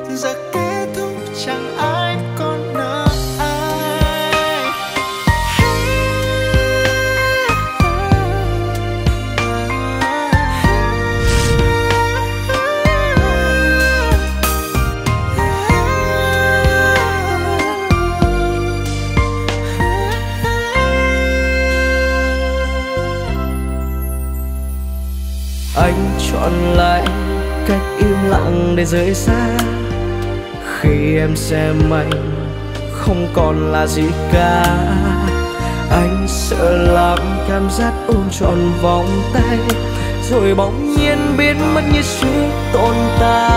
giờ kết thúc chẳng ai còn nợ ai. Anh chọn lại cách im lặng để rời xa, khi em xem anh không còn là gì cả. Anh sợ lắm cảm giác ôm trọn vòng tay, rồi bỗng nhiên biến mất như sự tồn tại.